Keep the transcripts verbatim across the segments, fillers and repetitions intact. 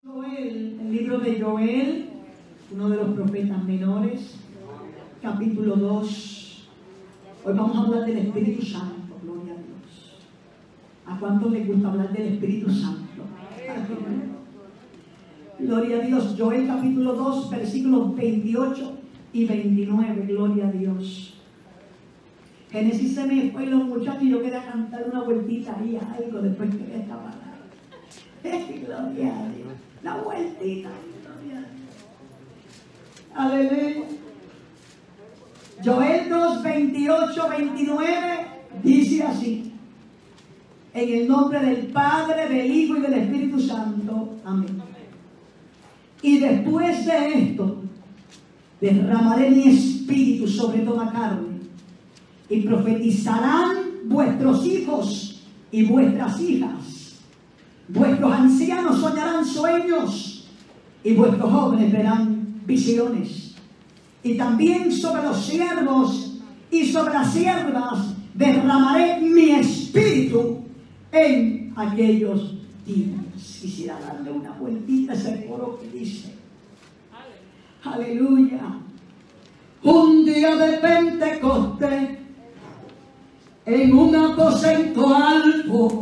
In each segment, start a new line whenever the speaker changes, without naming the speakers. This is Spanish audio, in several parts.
Joel, el libro de Joel, uno de los profetas menores, capítulo dos. Hoy vamos a hablar del Espíritu Santo, gloria a Dios. ¿A cuántos les gusta hablar del Espíritu Santo? Gloria a Dios. Joel capítulo dos, versículos veintiocho y veintinueve, gloria a Dios. Génesis se me fue los muchachos y yo quería cantar una vueltita ahí, algo después que esta palabra. Gloria a Dios. La vueltita, gloria a Dios. Aleluya. Joel dos, veintiocho, veintinueve dice así: en el nombre del Padre, del Hijo y del Espíritu Santo. Amén. Y después de esto, derramaré mi espíritu sobre toda carne, y profetizarán vuestros hijos y vuestras hijas. Vuestros ancianos soñarán sueños, y vuestros jóvenes verán visiones. Y también sobre los siervos y sobre las siervas derramaré mi espíritu en aquellos días. Quisiera darle una vueltita a ese coro que dice: aleluya. Un día de Pentecostés, en un aposento alto.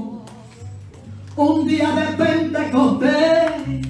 Un día de Pentecostés,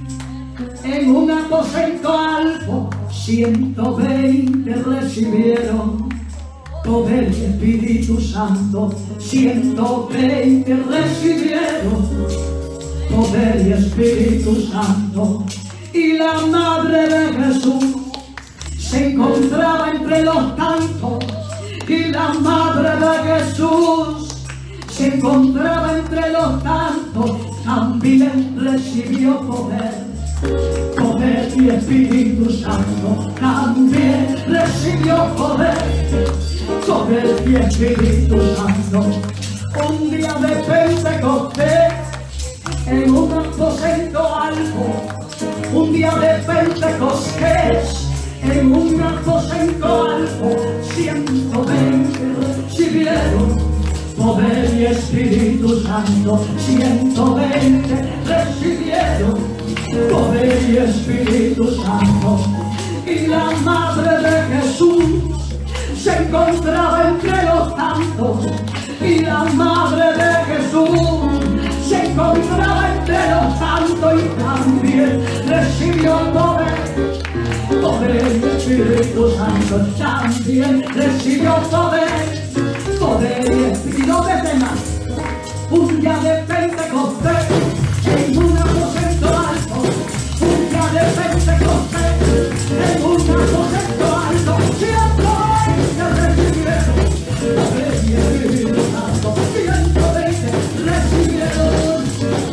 en un aposento alto, ciento veinte recibieron poder y Espíritu Santo. ciento veinte recibieron poder y Espíritu Santo. Y la madre de Jesús se encontraba entre los tantos. Y la madre de Jesús se encontraba entre los tantos, también recibió poder, poder y Espíritu Santo, también recibió poder, poder y Espíritu Santo. Un día de Pentecostés, en un aposento alto, un día de Pentecostés, en un aposento alto, ciento veinte recibieron poder y Espíritu Santo. ciento veinte recibieron poder y Espíritu Santo. Y la madre de Jesús se encontraba entre los tantos. Y la madre de Jesús se encontraba entre los tantos y también recibió poder, poder y Espíritu Santo. También recibió poder, poder y Espíritu de más. Un día de Pentecostés, en un aposento alto. Un día de Pentecostés, en un aposento alto. ciento veinte recibieron poder y Espíritu Santo. ciento veinte recibieron.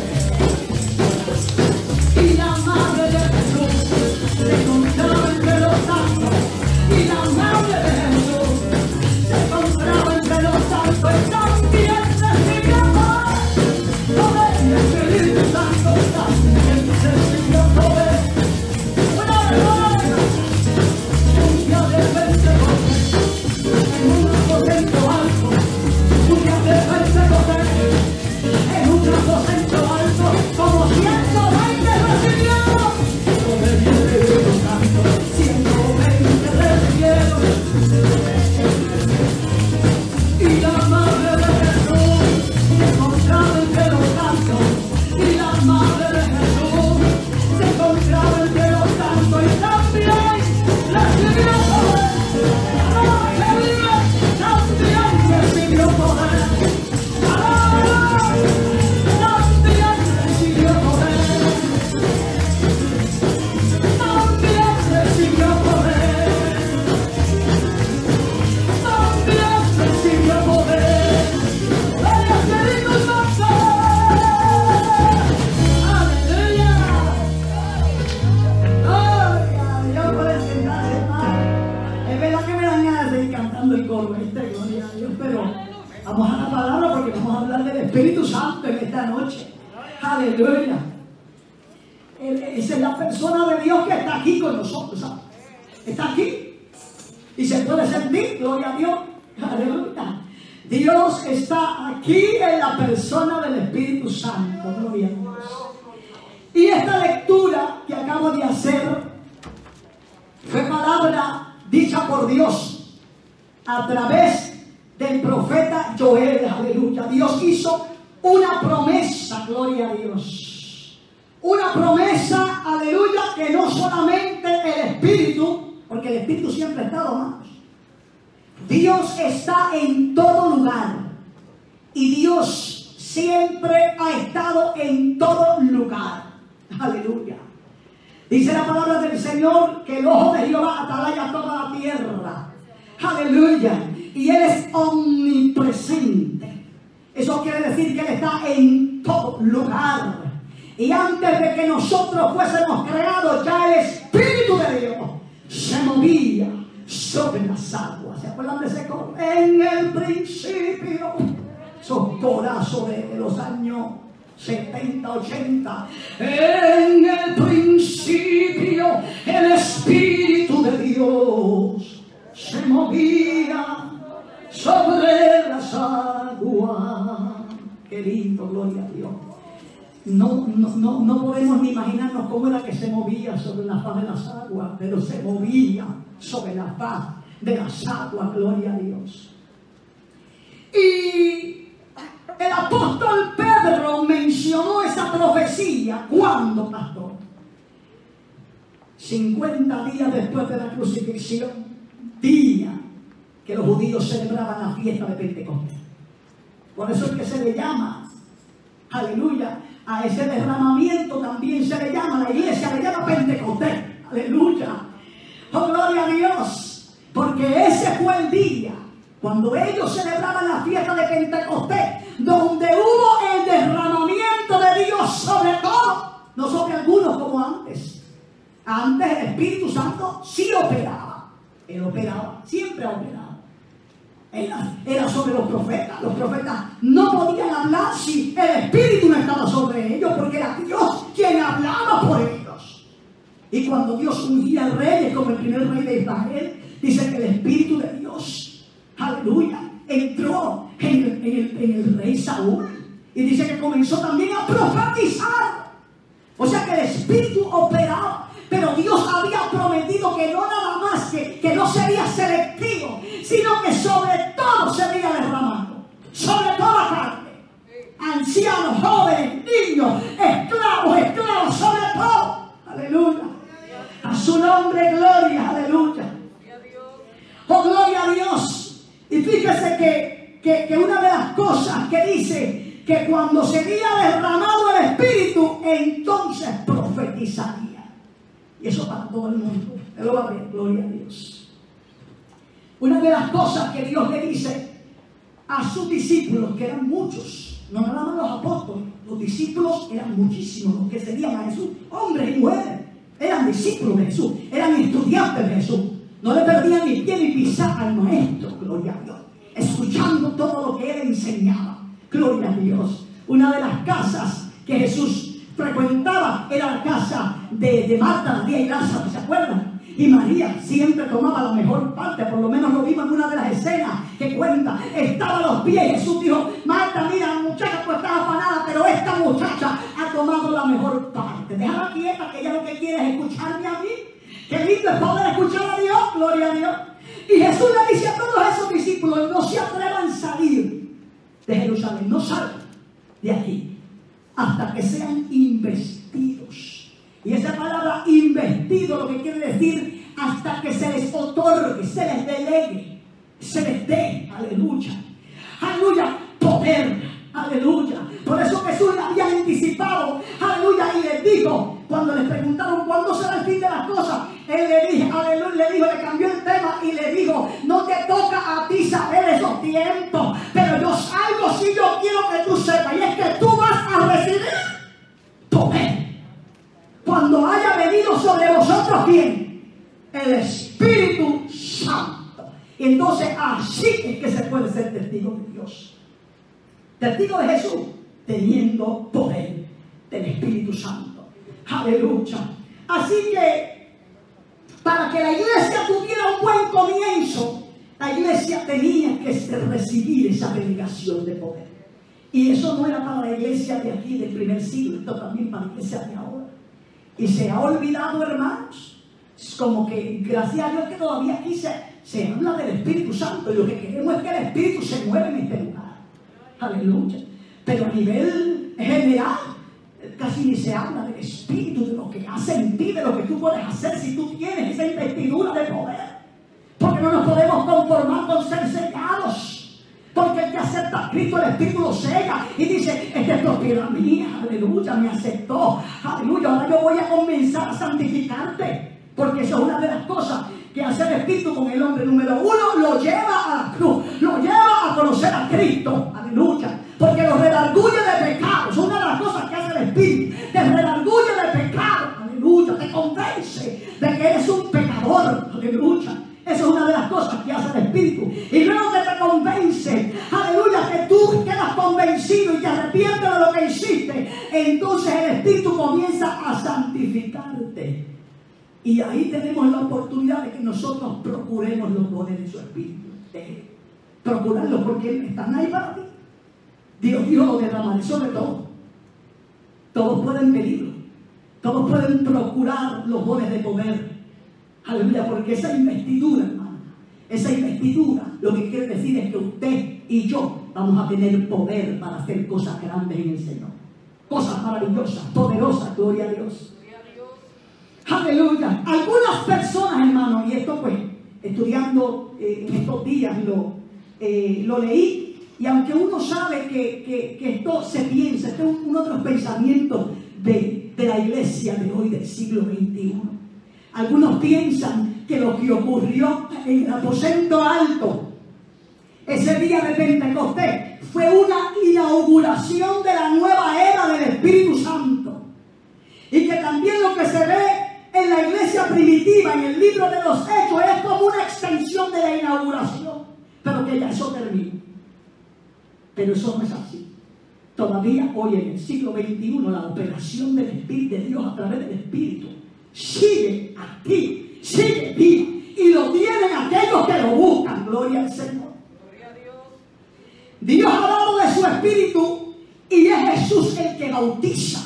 Y la madre de Jesús se encontraba entre los santos. Y la madre de Jesús se encontraba entre los santos. Y también recibió poder y Espíritu Santo. También recibió poder. Una vez un día de Pentecostés, en un aposento alto. Un día de Pentecostés, en un aposento alto, como ciento veinte recibieron poder y Espíritu Santo. ciento veinte recibieron. Y la madre de Jesús se encontraba entre los santos. Y la madre de Jesús se encontraba entre los santos y también recibió poder. ¡Aleluya! También recibió poder. ¡Aleluya! También recibió poder. También recibió poder. También recibió poder. ¡El Espíritu Santo! ¡Aleluya! ¡Gloria a Dios por el sentarse, hermano! Es verdad que me dan ganas de ir cantando el coro este, gloria a Dios, pero vamos a la palabra porque vamos a hablar del Espíritu Santo en esta noche. ¡Aleluya! Esa es la persona de Dios que está aquí con nosotros, ¿sabes? Está aquí y se puede sentir, gloria a Dios. ¡Aleluya! Dios está aquí en la persona del Espíritu Santo, gloria a Dios. Y esta lectura dicha por Dios a través del profeta Joel. Aleluya. Dios hizo una promesa, gloria a Dios. Una promesa, aleluya, que no solamente el Espíritu, porque el Espíritu siempre ha estado, amados. Dios está en todo lugar. Y Dios siempre ha estado en todo lugar. Aleluya. Dice la palabra del Señor que el ojo de Jehová atalaya toda la tierra. Aleluya. Y Él es omnipresente. Eso quiere decir que Él está en todo lugar. Y antes de que nosotros fuésemos creados, ya el Espíritu de Dios se movía sobre las aguas. ¿Se acuerdan de ese coro? En el principio. Esos corazos de los años setenta, ochenta. En el principio el Espíritu de Dios se movía sobre las aguas. Qué lindo, gloria a Dios. No, no, no, no podemos ni imaginarnos cómo era que se movía sobre la faz de las aguas, pero se movía sobre la faz de las aguas, gloria a Dios. Y el apóstol Pedro mencionó esa profecía. ¿Cuándo, pastor? cincuenta días después de la crucifixión, día que los judíos celebraban la fiesta de Pentecostés. Por eso es que se le llama, aleluya, a ese derramamiento también se le llama, la iglesia le llama Pentecostés. Aleluya. Oh, gloria a Dios. Porque ese fue el día cuando ellos celebraban la fiesta de Pentecostés, donde hubo el derramamiento de Dios sobre todo, no sobre algunos como antes. Antes el Espíritu Santo sí operaba. Él operaba, siempre ha operado. Era, era sobre los profetas. Los profetas no podían hablar si el Espíritu no estaba sobre ellos, porque era Dios quien hablaba por ellos. Y cuando Dios ungía al rey, como el primer rey de Israel, dice que el Espíritu de Dios, aleluya, entró en el, en el, en el rey Saúl. Y dice que comenzó también a profetizar. O sea que el Espíritu operaba. Pero Dios había prometido que no nada más, que, que no sería selectivo, sino que sobre todo sería derramado. Sobre toda carne. Ancianos, jóvenes, niños, esclavos, esclavos, sobre todo. Aleluya. A su nombre, gloria, aleluya. Oh, gloria a Dios. Y fíjese que, que, que una de las cosas que dice, que cuando sería derramado el Espíritu, entonces profetizaría. Y eso para todo el mundo. Él lo va a ver, gloria a Dios. Una de las cosas que Dios le dice a sus discípulos, que eran muchos, no nada más los apóstoles, los discípulos eran muchísimos, los que seguían a Jesús, hombres y mujeres, eran discípulos de Jesús, eran estudiantes de Jesús, no le perdían ni pie ni pisar al maestro, gloria a Dios, escuchando todo lo que él enseñaba, gloria a Dios. Una de las casas que Jesús frecuentaba era la casa de, de Marta, María y Lázaro, ¿se acuerdan? Y María siempre tomaba la mejor parte, por lo menos lo vimos en una de las escenas que cuenta. Estaba a los pies, Jesús dijo: Marta, mira, muchacha, tú estás afanada, pero esta muchacha ha tomado la mejor parte. Déjala quieta, que ella lo que quiere es escucharme a mí. Qué lindo es poder escuchar a Dios, gloria a Dios. Y Jesús le dice a todos esos discípulos: no se atrevan a salir de Jerusalén, no salgan de aquí hasta que sean investidos. Y esa palabra investido lo que quiere decir hasta que se les otorgue, se les delegue, se les dé, aleluya, aleluya, poder, aleluya. Por eso Jesús le había anticipado, aleluya, y les dijo, cuando les preguntaron cuándo será el fin de las cosas, él le dijo, aleluya, le dijo, le cambió el tema y le dijo: no te toca a ti saber esos tiempos, pero yo algo sí yo quiero que tú sepas, y es que tú vas a recibir poder cuando haya venido sobre vosotros, ¿quién? El Espíritu Santo. Y entonces así es que se puede ser testigo de Dios, testigo de Jesús, teniendo poder del Espíritu Santo. Aleluya. Así que para que la iglesia tuviera un buen comienzo, la iglesia tenía que recibir esa delegación de poder. Y eso no era para la iglesia de aquí del primer siglo, esto también para la iglesia de ahora. Y se ha olvidado, hermanos, como que, gracias a Dios que todavía aquí se, se habla del Espíritu Santo, y lo que queremos es que el Espíritu se mueva en este lugar. Aleluya. Pero a nivel general, casi ni se habla del Espíritu, de lo que hace en ti, de lo que tú puedes hacer si tú tienes esa investidura de poder. Porque no nos podemos conformar con ser sellados. Porque el que acepta a Cristo, el Espíritu lo sella y dice: esta es propiedad mía, aleluya, me aceptó, aleluya, ahora yo voy a comenzar a santificarte. Porque eso es una de las cosas que hace el Espíritu con el hombre. Número uno, lo lleva a la cruz, lo lleva a conocer a Cristo, aleluya, porque lo redarguye de pecado. Es una de las cosas que hace el Espíritu, te redarguye de pecado, aleluya, te convence de que eres un pecador, aleluya. Eso es una de las cosas que hace el Espíritu. Y luego que te convence, aleluya, que tú quedas convencido y te arrepientes de lo que hiciste, entonces el Espíritu comienza a santificarte. Y ahí tenemos la oportunidad de que nosotros procuremos los dones de su Espíritu. De procurarlos, porque están ahí para ti. Dios dijo: lo derramaré sobre todo. Todos pueden pedirlo. Todos pueden procurar los dones de poder. Aleluya, porque esa investidura, hermano, esa investidura, lo que quiere decir es que usted y yo vamos a tener poder para hacer cosas grandes en el Señor. Cosas maravillosas, poderosas, gloria a Dios. Gloria a Dios. Aleluya. Algunas personas, hermano, y esto pues, estudiando eh, en estos días lo, eh, lo leí, y aunque uno sabe que, que, que esto se piensa, este es uno de los pensamientos de, de la iglesia de hoy, del siglo veintiuno. Algunos piensan que lo que ocurrió en el aposento alto ese día de Pentecostés fue una inauguración de la nueva era del Espíritu Santo, y que también lo que se ve en la iglesia primitiva, en el libro de los Hechos, es como una extensión de la inauguración, pero que ya eso terminó. Pero eso no es así. Todavía hoy, en el siglo veintiuno, la operación del Espíritu de Dios a través del Espíritu sigue aquí, sigue aquí, y lo tienen aquellos que lo buscan. Gloria al Señor. Gloria a Dios. Dios ha dado de su Espíritu, y es Jesús el que bautiza.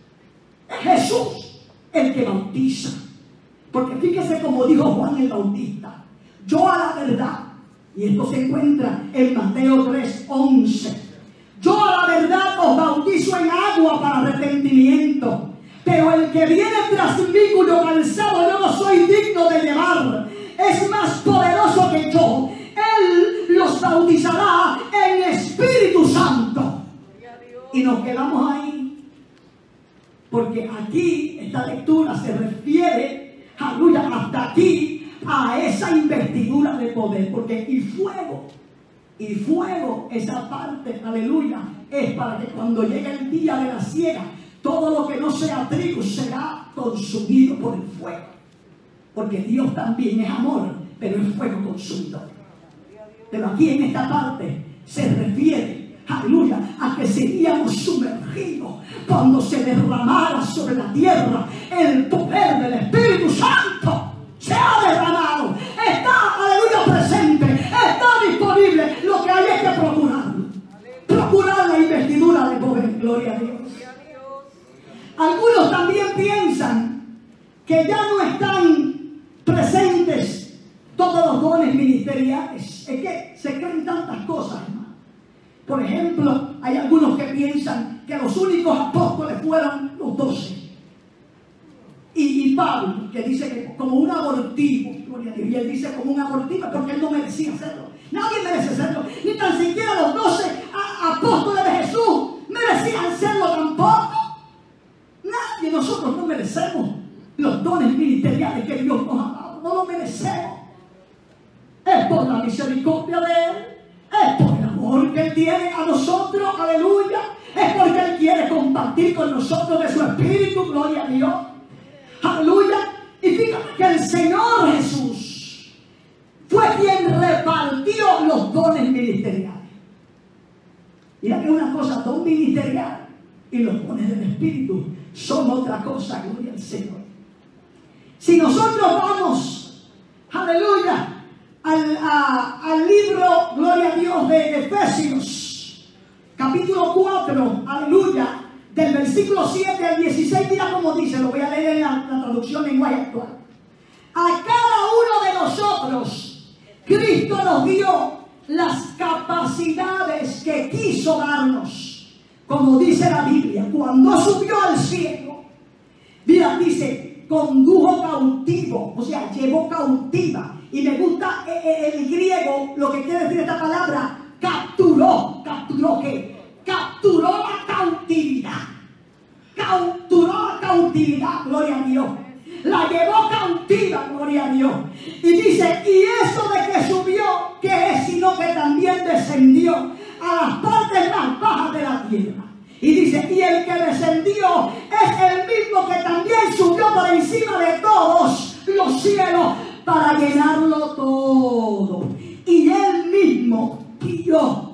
Es Jesús el que bautiza. Porque fíjese como dijo Juan el Bautista: yo a la verdad, y esto se encuentra en Mateo tres once, yo a la verdad os bautizo en agua para arrepentimiento, pero el que viene tras mí, cuyo calzado yo no soy digno de llevar, es más poderoso que yo. Él los bautizará en Espíritu Santo. Y nos quedamos ahí, porque aquí esta lectura se refiere, aleluya, hasta aquí, a esa investidura de poder. Porque y fuego, y fuego, esa parte, aleluya, es para que cuando llegue el día de la siega, todo lo que no sea trigo será consumido por el fuego. Porque Dios también es amor, pero es fuego consumidor. Pero aquí en esta parte se refiere, aleluya, a que seríamos sumergidos cuando se derramara sobre la tierra el poder del Espíritu Santo. Se ha derramado, está, aleluya, presente, está disponible. Lo que hay es que procurarlo. Procurar la investidura de poder. Gloria a Dios. Algunos también piensan que ya no están presentes todos los dones ministeriales. Es que se creen tantas cosas, hermano. Por ejemplo, hay algunos que piensan que los únicos apóstoles fueron los doce. Y, y Pablo, que dice que como un abortivo, gloria a Dios, y él dice como un abortivo porque él no merecía hacerlo. Nadie merece hacerlo, ni tan siquiera los doce apóstoles de Jesús merecían hacerlo tampoco. Nadie, nosotros no merecemos los dones ministeriales que Dios nos ha dado, no lo merecemos. Es por la misericordia de Él, es por el amor que Él tiene a nosotros, aleluya. Es porque Él quiere compartir con nosotros de su Espíritu, gloria a Dios, aleluya. Y fíjate que el Señor Jesús fue quien repartió los dones ministeriales. Mira que es una cosa, don ministerial y los dones del Espíritu son otra cosa, gloria al Señor. Si nosotros vamos, aleluya, al, a, al libro, gloria a Dios, de Efesios, capítulo cuatro, aleluya, del versículo siete al dieciséis, mira cómo dice, lo voy a leer en la, la traducción en lenguaje actual. A cada uno de nosotros, Cristo nos dio las capacidades que quiso darnos. Como dice la Biblia, cuando subió al cielo, mira, dice, condujo cautivo, o sea, llevó cautiva. Y me gusta el griego, lo que quiere decir esta palabra, capturó. ¿Capturó qué? Capturó la cautividad. Capturó la cautividad, gloria a Dios. La llevó cautiva, gloria a Dios. Y dice, y eso de que subió, ¿qué es? Sino que también descendió a las partes más bajas de la tierra. Y dice, y el que descendió es el mismo que también subió por encima de todos los cielos para llenarlo todo. Y él mismo dio,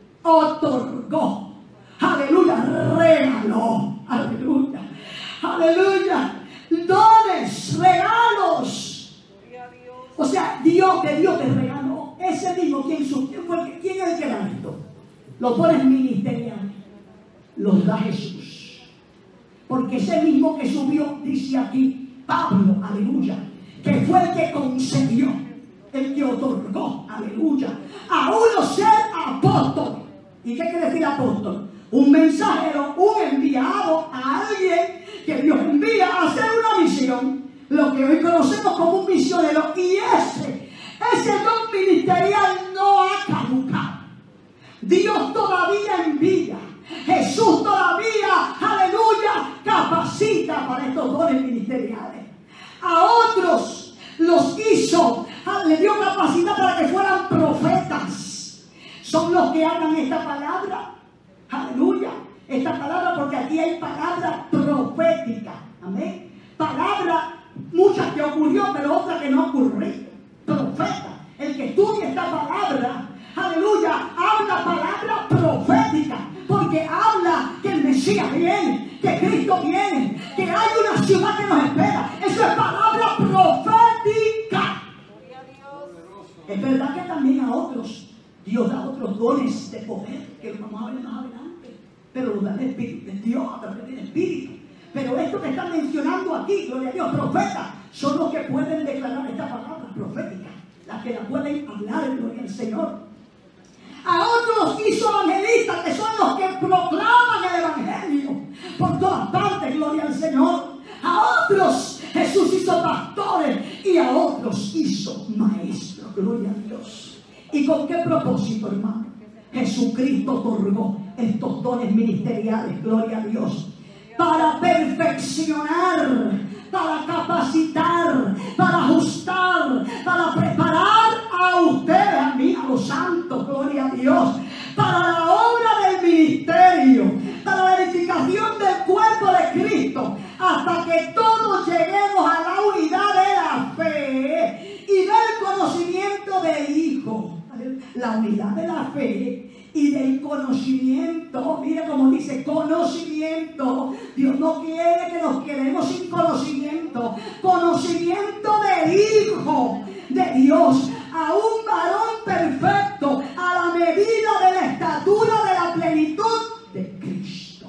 otorgó, aleluya, regaló, aleluya, aleluya, dones, regalos. O sea, Dios te dio, te regaló. Ese mismo, ¿quién, quién fue el que, quién es el que da esto? Los dones ministeriales los da Jesús. Porque ese mismo que subió, dice aquí Pablo, aleluya, que fue el que concedió, el que otorgó, aleluya, a uno ser apóstol. ¿Y qué quiere decir apóstol? Un mensajero, un enviado a alguien que Dios envía a hacer una misión, lo que hoy conocemos como un misionero. Y ese, ese don ministerial no ha caducado. Dios todavía envía. Jesús todavía, aleluya, capacita para estos dones ministeriales. A otros los hizo, le dio capacidad para que fueran profetas. Son los que hablan esta palabra, aleluya, esta palabra, porque aquí hay palabra profética, amén. Palabra, muchas que ocurrió, pero otras que no ocurrió. Profeta, el que estudia esta palabra, aleluya, habla palabra profética, porque habla que el Mesías viene, que Cristo viene, que hay una ciudad que nos espera. Eso es palabra profética. Es verdad que también a otros Dios da otros dones de poder, que lo vamos a ver más adelante, pero los da el Espíritu de Dios a través del Espíritu. Pero esto que están mencionando aquí, gloria a Dios, profetas, son los que pueden declarar esta palabra profética, las que la pueden hablar, gloria al Señor. A otros hizo evangelistas, que son los que proclaman el evangelio por todas partes, gloria al Señor. A otros Jesús hizo pastores y a otros hizo maestros, gloria a Dios. ¿Y con qué propósito, hermano? Jesucristo otorgó estos dones ministeriales, gloria a Dios, para perfeccionar, para capacitar, para ajustar, para preparar a ustedes, a mí, a los santos, gloria a Dios, para la obra del ministerio, para la edificación del cuerpo de Cristo, hasta que todos lleguemos a la unidad de la fe y del conocimiento del Hijo. La unidad de la fe y del conocimiento. Mira como dice, conocimiento. Dios no quiere que nos quedemos sin conocimiento. Conocimiento del Hijo de Dios, a un varón perfecto, a la medida de la estatura de la plenitud de Cristo.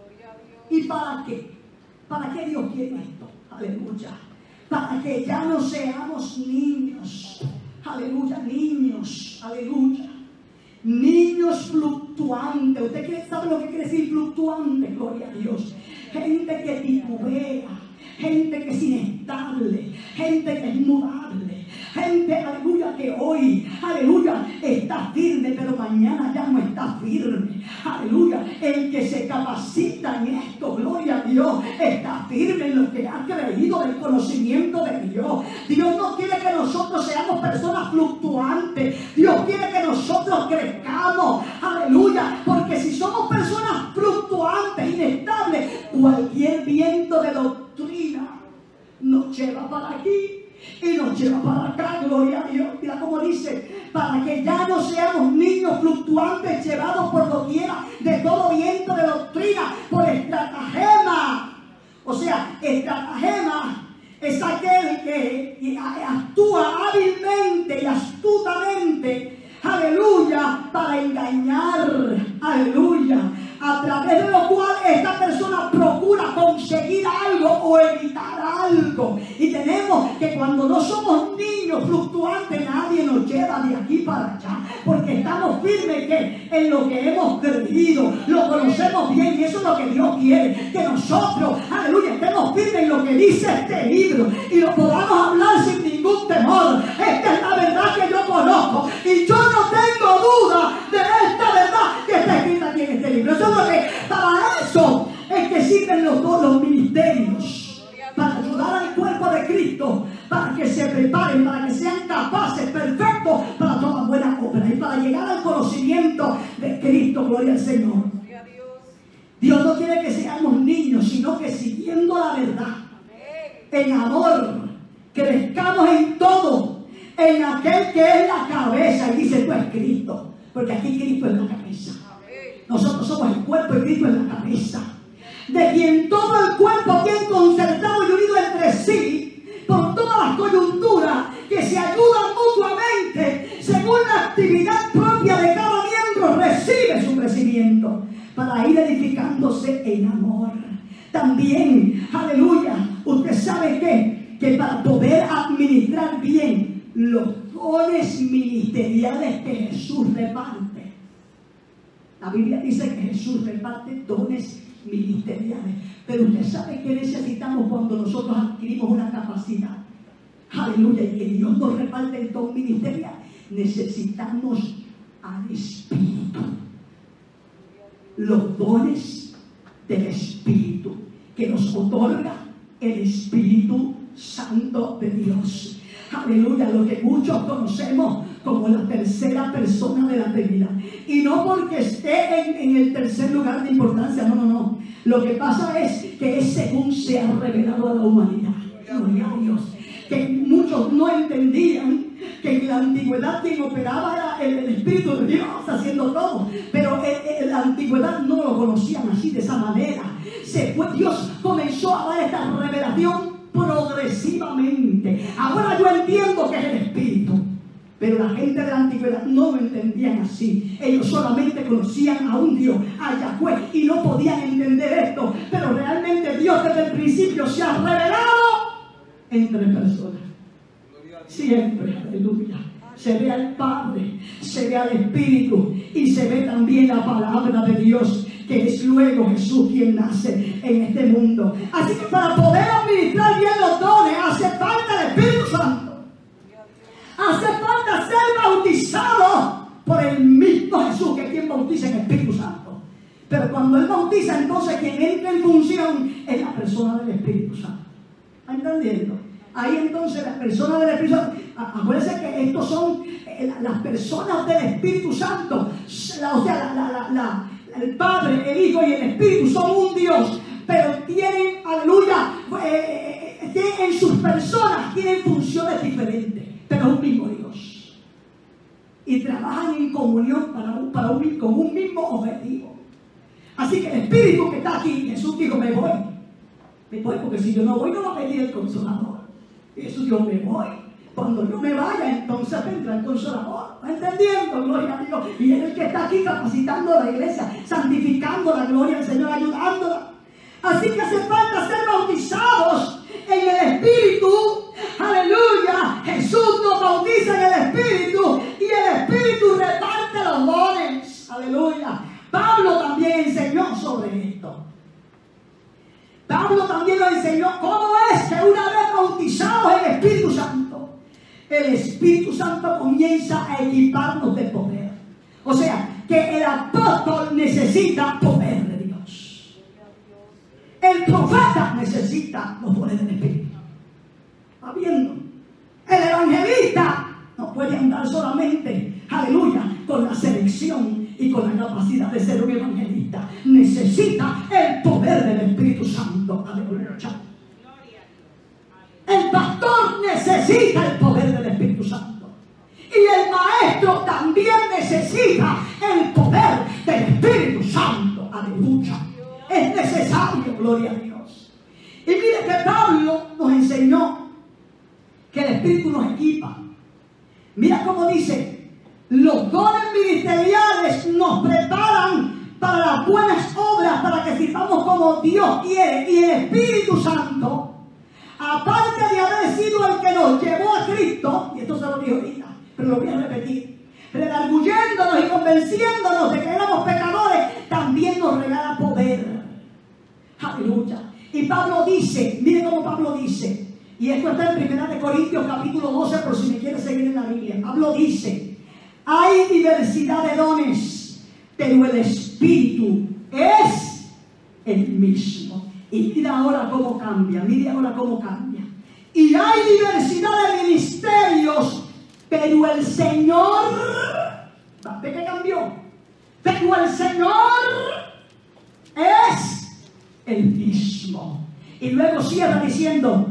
¿Y para qué? ¿Para qué Dios quiere esto? Aleluya. Para que ya no seamos niños. Aleluya, niños, aleluya. Niños fluctuantes. ¿Usted sabe lo que quiere decir fluctuante? Gloria a Dios. Gente que titubea, gente que es inestable, gente que es mudable, gente, aleluya, que hoy, aleluya, está firme, pero mañana ya no está firme. Aleluya, el que se capacita en esto, gloria a Dios, está firme en lo que ha creído del conocimiento de Dios. Dios no quiere que nosotros seamos personas fluctuantes. Dios quiere que nosotros crezcamos, aleluya, porque si somos personas fluctuantes, inestables, cualquier viento de doctrina nos lleva para aquí y nos lleva para acá, gloria a Dios. Mira cómo dice, para que ya no seamos niños fluctuantes llevados por doquiera de todo viento de doctrina, por estratagema. O sea, estratagema es aquel que actúa hábilmente y astutamente, aleluya, para engañar, aleluya, a través de lo cual esta persona procura conseguir algo o evitar algo. Y tenemos que que cuando no somos niños fluctuantes, nadie nos lleva de aquí para allá, porque estamos firmes que en lo que hemos creído, lo conocemos bien, y eso es lo que Dios quiere, que nosotros, aleluya, estemos firmes en lo que dice este libro y lo podamos hablar sin ningún temor. Esta es la verdad que yo conozco y yo no tengo duda de esta verdad que está escrita aquí en este libro. Eso es lo que, para eso es que sirven los, los ministerios, para ayudar al cuerpo de Cristo, para que se preparen, para que sean capaces, perfectos para toda buena obra y para llegar al conocimiento de Cristo. Gloria al Señor. Dios no quiere que seamos niños, sino que siguiendo la verdad, en amor, crezcamos en todo, en aquel que es la cabeza. Y dice, tú es Cristo, porque aquí Cristo es la cabeza. Nosotros somos el cuerpo y Cristo es la cabeza, de quien todo el cuerpo bien concertado y unido entre sí, por todas las coyunturas que se ayudan mutuamente, según la actividad propia de cada miembro, recibe su crecimiento para ir edificándose en amor. También, aleluya, usted sabe que, que para poder administrar bien los dones ministeriales que Jesús reparte, la Biblia dice que Jesús reparte dones ministeriales, pero usted sabe que necesitamos cuando nosotros adquirimos una capacidad, aleluya, y que Dios nos reparte el don ministerial. Necesitamos al Espíritu, los dones del Espíritu que nos otorga el Espíritu Santo de Dios. Aleluya, lo que muchos conocemos como la tercera persona de la Trinidad. Y no porque esté en, en el tercer lugar de importancia, no, no, no. Lo que pasa es que es según se ha revelado a la humanidad. Gloria a Dios. Que muchos no entendían que en la antigüedad quien operaba era el, el Espíritu de Dios haciendo todo. Pero en, en la antigüedad no lo conocían así, de esa manera. Se fue, Dios comenzó a dar esta revelación progresivamente. Ahora yo entiendo que es el Espíritu, pero la gente de la antigüedad no lo entendían así. Ellos solamente conocían a un Dios, a Yahweh, y no podían entender esto. Pero realmente Dios desde el principio se ha revelado entre personas. Siempre, aleluya. Se ve al Padre, se ve al Espíritu y se ve también la palabra de Dios, que es luego Jesús quien nace en este mundo. Así que para poder administrar bien los dones hace falta el Espíritu Santo. Hace falta ser bautizado por el mismo Jesús, que es quien bautiza en el Espíritu Santo. Pero cuando Él bautiza, entonces quien entra en función es la persona del Espíritu Santo. ¿Está entendiendo? Ahí entonces las personas del Espíritu Santo, acuérdense que estos son eh, las personas del Espíritu Santo, la, o sea, la, la, la, la, el Padre, el Hijo y el Espíritu son un Dios, pero tienen, aleluya, eh, eh, en sus personas tienen funciones diferentes, pero es un mismo Dios. Y trabajan en comunión para un, para un, con un mismo objetivo. Así que el Espíritu que está aquí, Jesús dijo, me voy. Me voy porque si yo no voy no va a venir el Consolador. Jesús dijo, me voy. Cuando yo me vaya, entonces vendrá el Consolador. ¿Va entendiendo? Gloria a Dios. Y es el que está aquí capacitando a la iglesia, santificando la gloria del Señor, ayudándola. Así que hace falta ser bautizados en el Espíritu. Aleluya. Jesús nos bautiza en el Espíritu y el Espíritu reparte los dones. Aleluya. Pablo también enseñó sobre esto. Pablo también lo enseñó cómo es que una vez bautizados en el Espíritu Santo, el Espíritu Santo comienza a equiparnos de poder. O sea, que el apóstol necesita poder de Dios. El profeta necesita los poderes del Espíritu. ¿Está viendo? El evangelista no puede andar solamente, aleluya, con la selección y con la capacidad de ser un evangelista. Necesita el poder del Espíritu Santo. Aleluya. El pastor necesita el poder del Espíritu Santo. Y el maestro también necesita el poder del Espíritu Santo. Aleluya. Es necesario, gloria a Dios. Y mire que Pablo nos enseñó que el Espíritu nos equipa. Mira cómo dice: los dones ministeriales nos preparan para las buenas obras, para que sirvamos como Dios quiere. Y el Espíritu Santo aparte de haber sido el que nos llevó a Cristo, y esto se lo digo ahorita, pero lo voy a repetir, redarguyéndonos y convenciéndonos de que éramos pecadores, también nos regala poder. Aleluya. Y Pablo dice, mire cómo Pablo dice, y esto está en primera de Corintios capítulo doce, por si me quiere seguir en la Biblia. Pablo dice, hay diversidad de dones, pero el Espíritu es el mismo. Y mira ahora cómo cambia, mira ahora cómo cambia. Y hay diversidad de ministerios, pero el Señor, ¿ve que cambió? Pero el Señor es el mismo. Y luego cierra diciendo,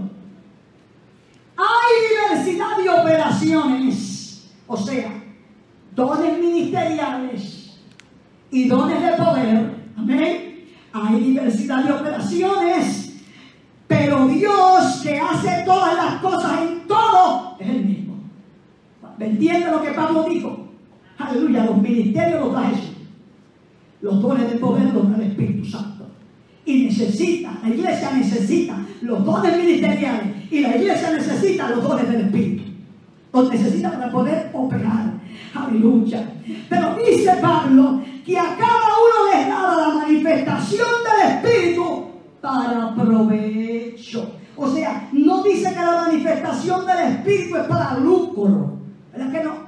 hay diversidad de operaciones, o sea, dones ministeriales y dones de poder. Amén. Hay diversidad de operaciones, pero Dios, que hace todas las cosas en todo, es el mismo. ¿Me entiende lo que Pablo dijo? Aleluya, los ministerios los da Jesús. Los dones de poder los da el Espíritu Santo. Y necesita, la iglesia necesita los dones ministeriales y la iglesia necesita los dones del Espíritu. Los necesita para poder operar. Aleluya. Pero dice Pablo que a cada uno les da la manifestación del Espíritu para provecho. O sea, no dice que la manifestación del Espíritu es para lucro. ¿Verdad que no?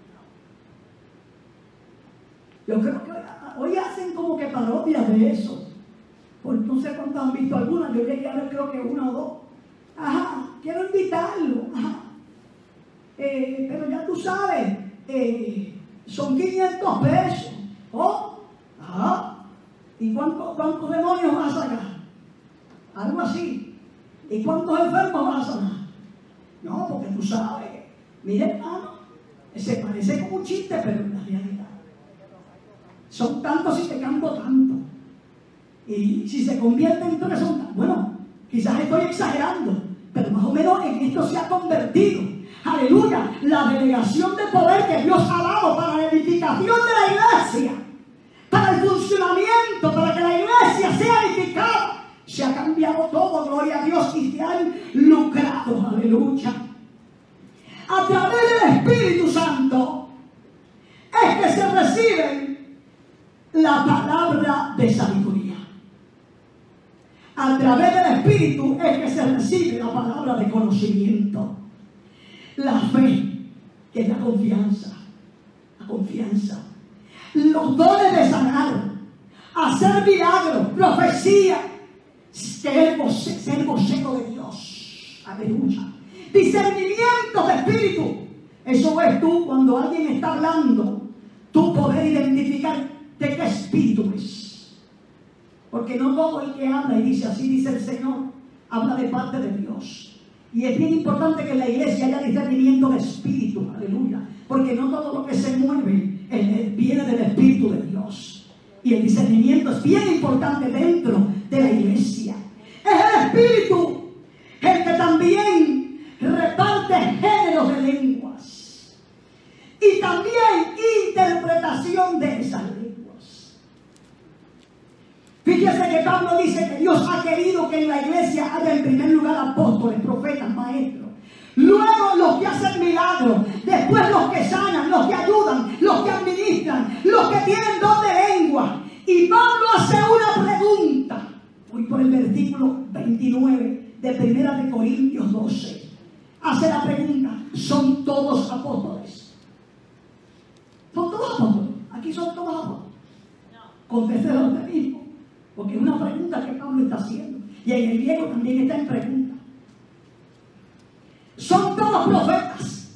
Yo creo que hoy hacen como que parodias de eso. Pues no sé cuántos han visto algunas. Yo llegué a ver creo que una o dos. Ajá, quiero invitarlo. Ajá. Eh, pero ya tú sabes, eh, son quinientos pesos. ¿Oh? Ajá. ¿Y cuántos, cuántos demonios vas a sacar? Algo así. ¿Y cuántos enfermos vas a sanar? No, porque tú sabes. Mira, hermano, se parece como un chiste, pero en la realidad son tantos y te canto tanto. Y si se convierte en tres, son tantos. Bueno, quizás estoy exagerando, pero más o menos en esto se ha convertido. Aleluya, la delegación de poder que Dios ha dado para la edificación de la iglesia, para el funcionamiento, para que la iglesia sea edificada. Se ha cambiado todo, gloria a Dios, y se han lucrado. Aleluya. A través del Espíritu Santo es que se recibe la palabra de sabiduría. A través del Espíritu es que se recibe la palabra de conocimiento. La fe, que es la confianza. La confianza. Los dones de sanar, hacer milagros, profecía, ser vocero, ser vocero de Dios. Aleluya. Discernimiento de espíritu. Eso es tú cuando alguien está hablando, tú poder identificar de qué espíritu es. Porque no todo el que habla y dice así dice el Señor, habla de parte de Dios. Y es bien importante que en la iglesia haya discernimiento de espíritu. Aleluya. Porque no todo lo que se mueve viene del Espíritu de Dios. Y el discernimiento es bien importante dentro de la iglesia. Es el Espíritu el que también reparte géneros de lenguas. Y también interpretación de esas lenguas. Fíjese que Pablo dice que Dios ha querido que en la iglesia haya en primer lugar apóstoles, profetas, maestros. Luego los que hacen milagros, después los que sanan, los que ayudan, los que administran, los que tienen don de lengua. Y Pablo hace una pregunta. Voy por el versículo veintinueve de primera de Corintios doce. Hace la pregunta, ¿son todos apóstoles? ¿Son todos apóstoles? Aquí son todos apóstoles. Contéstelo usted mismo, porque es una pregunta que Pablo está haciendo. Y en el griego también está en pregunta. ¿Son todos profetas?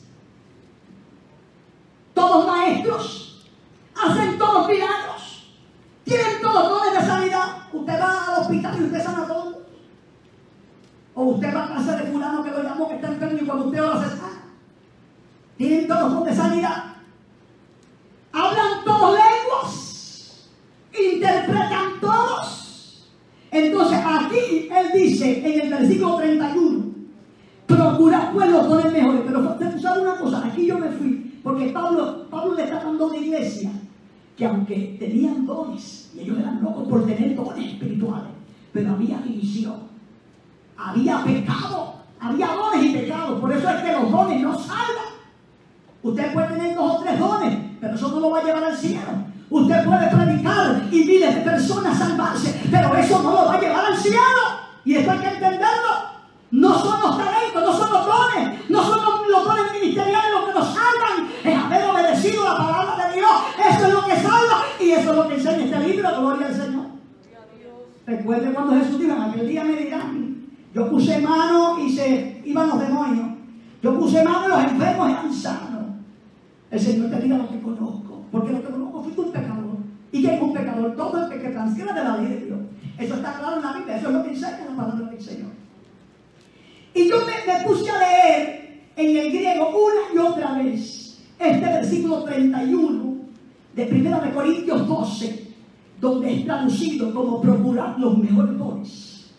¿Todos maestros? ¿Hacen todos milagros? ¿Tienen todos dones de sanidad? ¿Usted va al hospital y usted sana todo? ¿O usted va a casa de fulano que lo llamó que está enfermo y cuando usted lo hace sana? ¿Tienen todos dones de sanidad? ¿Hablan todos lenguas? ¿Interpretan todos? Entonces aquí él dice en el versículo treinta y uno, procurad pues los dones mejores. Pero usted sabe una cosa, aquí yo me fui, porque Pablo, Pablo le está dando a una iglesia que aunque tenían dones, y ellos eran locos por tener dones espirituales, pero había división. había pecado, había dones y pecados. Por eso es que los dones no salvan. Usted puede tener dos o tres dones, pero eso no lo va a llevar al cielo. Usted puede predicar y miles de personas salvarse, pero eso no lo va a llevar al cielo. Y esto hay que entenderlo. No son los talentos, no son los dones, no son los, los dones ministeriales los que nos salvan. Es haber obedecido la palabra de Dios. Eso es lo que salva y eso es lo que enseña este libro. Gloria al Señor. Recuerde cuando Jesús dijo: en aquel día me dirán, yo puse mano y se iban los demonios. Yo puse mano y los enfermos eran sanos. El Señor te diga: lo que conozco, porque lo que conozco fuiste un pecador. ¿Y qué es un pecador? Todo el que transgrede de la ley de Dios. Eso está claro en la Biblia, eso es lo que enseña la palabra del Señor. Y yo me, me puse a leer en el griego una y otra vez este versículo treinta y uno de primera de Corintios doce, donde es traducido como procurar los mejores dones.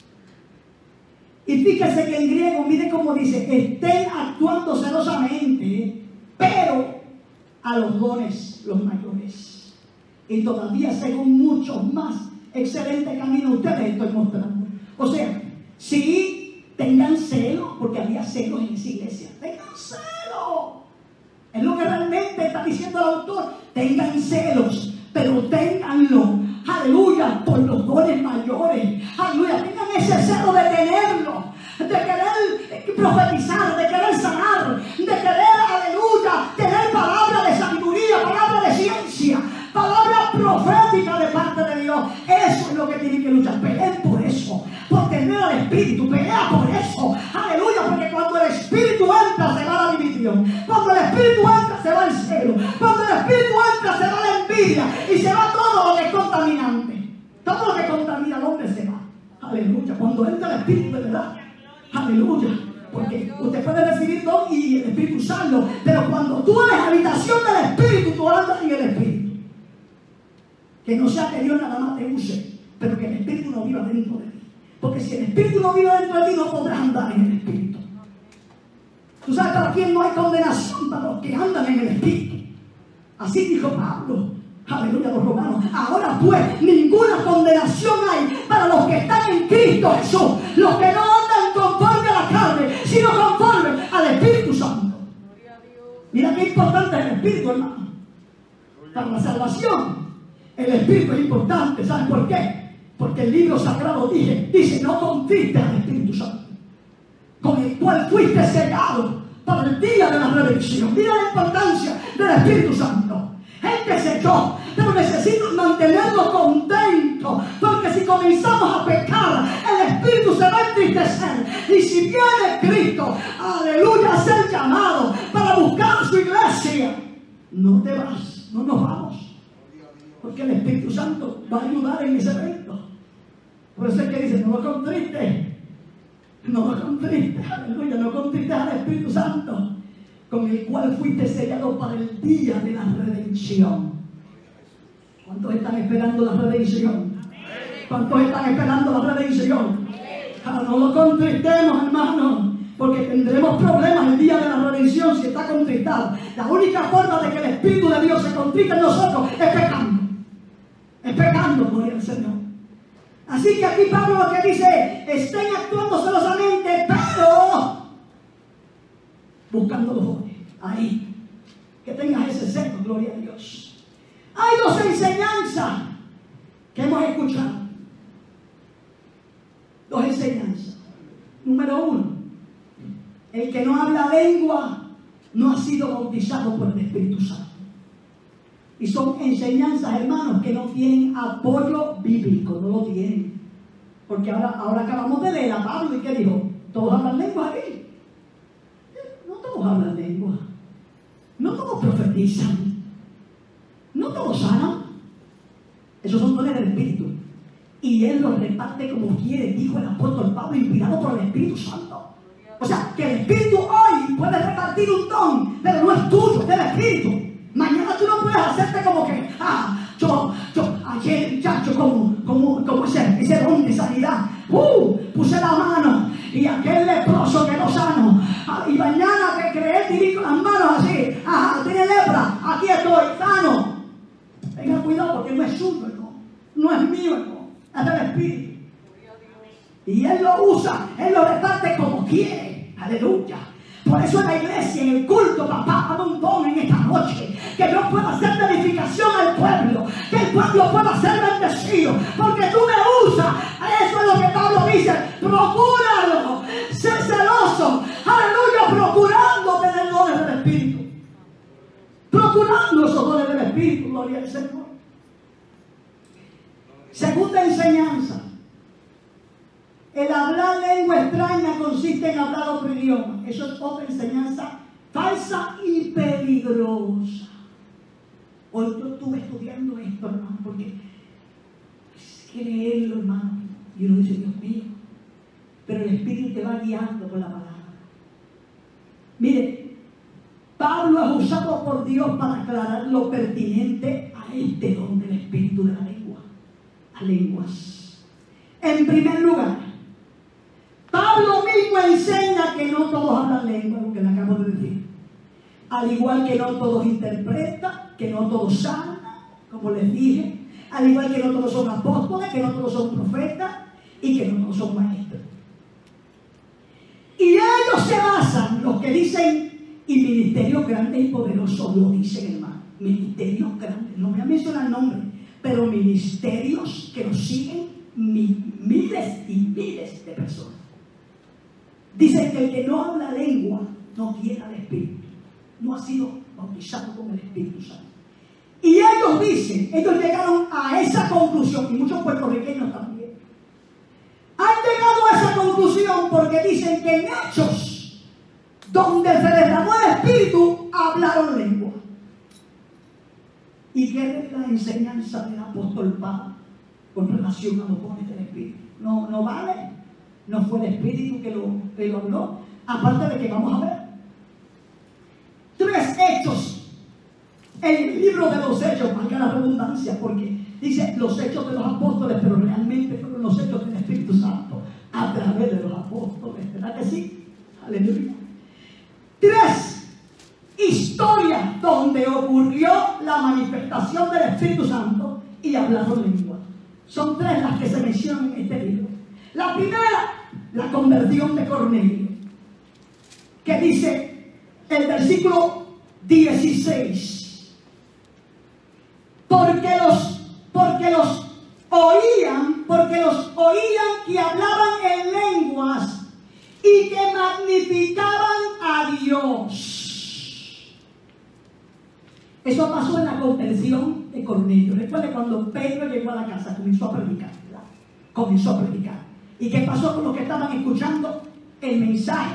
Y fíjese que en griego, mire cómo dice: estén actuando celosamente, pero a los dones los mayores. Y todavía según muchos más excelente camino ustedes estoy mostrando. O sea, sí, tengan celo, porque había celos en esa iglesia. Tengan celo. Es lo que realmente está diciendo el autor. Tengan celos, pero ténganlo, aleluya, por los dones mayores. Aleluya, tengan ese celo de tenerlo, de querer profetizar, de querer sanar, de querer, aleluya, tener palabra de sabiduría, palabra de ciencia, palabra profética de parte de Dios. Eso es lo que tienen que luchar. Peleen por eso, por tener al Espíritu. Pelea por eso, aleluya, porque cuando el Espíritu entra se va la división. Cuando el Espíritu entra se va el celo. Cuando el Espíritu entra se va la envidia y se va todo lo que es contaminante. Todo lo que contamina al hombre se va. Aleluya, cuando entra el Espíritu de verdad. Aleluya, porque usted puede recibir don y el Espíritu usarlo, pero cuando tú eres habitación del Espíritu, tú andas en el Espíritu. Que no sea que Dios nada más te use, pero que el Espíritu no viva dentro de ti. Porque si el Espíritu no vive dentro de ti, no podrás andar en el Espíritu. Tú sabes, para quién no hay condenación, para los que andan en el Espíritu. Así dijo Pablo, aleluya, a los romanos. Ahora pues, ninguna condenación hay para los que están en Cristo Jesús, los que no andan conforme a la carne, sino conforme al Espíritu Santo. Mira qué importante es el Espíritu, hermano. Para la salvación, el Espíritu es importante. ¿Saben por qué? Porque el libro sagrado dice, dice, no contristes al Espíritu Santo, con el cual fuiste sellado para el día de la redención. Mira la importancia del Espíritu Santo. Gente se echó, pero necesitan mantenerlo contento, porque si comenzamos a pecar, el Espíritu se va a entristecer. Y si viene Cristo, aleluya, a ser llamado para buscar su iglesia, no te vas, no nos vamos, porque el Espíritu Santo va a ayudar en ese evento. Por eso es que dice, no lo contristes, no lo contristes, aleluya, no contristes al Espíritu Santo, con el cual fuiste sellado para el día de la redención. ¿Cuántos están esperando la redención? ¿Cuántos están esperando la redención? Ah, no lo contristemos, hermano, porque tendremos problemas el día de la redención si está contristado. La única forma de que el Espíritu de Dios se contriste en nosotros es pecando. Es pecando, gloria al Señor. Así que aquí Pablo lo que dice, estén actuando celosamente, pero buscando los dones. Ahí, que tengas ese celo, gloria a Dios. Hay dos enseñanzas que hemos escuchado. Dos enseñanzas. Número uno, el que no habla lengua no ha sido bautizado por el Espíritu Santo. Y son enseñanzas, hermanos, que no tienen apoyo bíblico, no lo tienen. Porque ahora, ahora acabamos de leer a Pablo y ¿qué dijo? ¿Todos hablan lengua aquí? No todos hablan lengua. No todos profetizan. No todos sanan. Esos son dones del Espíritu. Y Él los reparte como quiere, dijo el apóstol Pablo, inspirado por el Espíritu Santo. O sea, que el Espíritu hoy puede repartir un don, pero no es tuyo, es del Espíritu. Mañana tú no puedes hacerte como que, ah, yo, yo, ayer, muchacho, como, como, como ese, ese don de sanidad. Uh, puse la mano y aquel leproso quedó sano. Ah, y mañana que creé, tiré con las manos así, ah, tiene lepra, aquí estoy, sano. Tenga cuidado porque no es suyo, hermano. No es mío, hermano. Es del Espíritu. Y Él lo usa, Él lo reparte como quiere. Aleluya. Por eso en la iglesia, en el culto, papá, dame un don en esta noche. Que Dios pueda hacer edificación al pueblo. Que el pueblo pueda ser bendecido. Porque tú me usas. Eso es lo que Pablo dice. Procúralo. Sé celoso. Aleluya. Procurando tener dones del Espíritu. Procurando esos dones del Espíritu. Gloria al Señor. Segunda enseñanza. El hablar lengua extraña consiste en hablar otro idioma. Eso es otra enseñanza falsa y peligrosa. Hoy yo estuve estudiando esto, hermano, porque hay que leerlo, hermano. Y uno dice, Dios mío. Pero el Espíritu te va guiando con la palabra. Mire, Pablo es usado por Dios para aclarar lo pertinente a este don del Espíritu de la lengua. A lenguas. En primer lugar, Pablo mismo enseña que no todos hablan lengua, lo que le acabo de decir. Al igual que no todos interpretan, que no todos sanan, como les dije. Al igual que no todos son apóstoles, que no todos son profetas y que no todos son maestros. Y ellos se basan, los que dicen, y ministerios grandes y poderosos, lo dicen, hermano. Ministerios grandes, no me menciona el nombre, pero ministerios que nos siguen mi, miles y miles de personas. Dicen que el que no habla lengua no tiene al Espíritu, no ha sido bautizado con el Espíritu Santo. Y ellos dicen, ellos llegaron a esa conclusión, y muchos puertorriqueños también han llegado a esa conclusión porque dicen que en Hechos, donde se derramó el Espíritu, hablaron lengua. ¿Y qué es la enseñanza del apóstol Pablo con relación a los dones del Espíritu? No, no vale. No fue el Espíritu que lo, que lo habló. Aparte de que vamos a ver tres hechos en el libro de los hechos, valga la redundancia, porque dice los hechos de los apóstoles, pero realmente fueron los hechos del Espíritu Santo a través de los apóstoles. ¿Verdad que sí? Aleluya. Tres historias donde ocurrió la manifestación del Espíritu Santo y hablaron lengua. Son tres las que se mencionan en este libro. La primera, la conversión de Cornelio, que dice el versículo dieciséis, porque los, porque los oían, porque los oían que hablaban en lenguas y que magnificaban a Dios. Eso pasó en la conversión de Cornelio. Recuerde cuando Pedro llegó a la casa, comenzó a predicar, ¿verdad? Comenzó a predicar. ¿Y qué pasó con los que estaban escuchando el mensaje?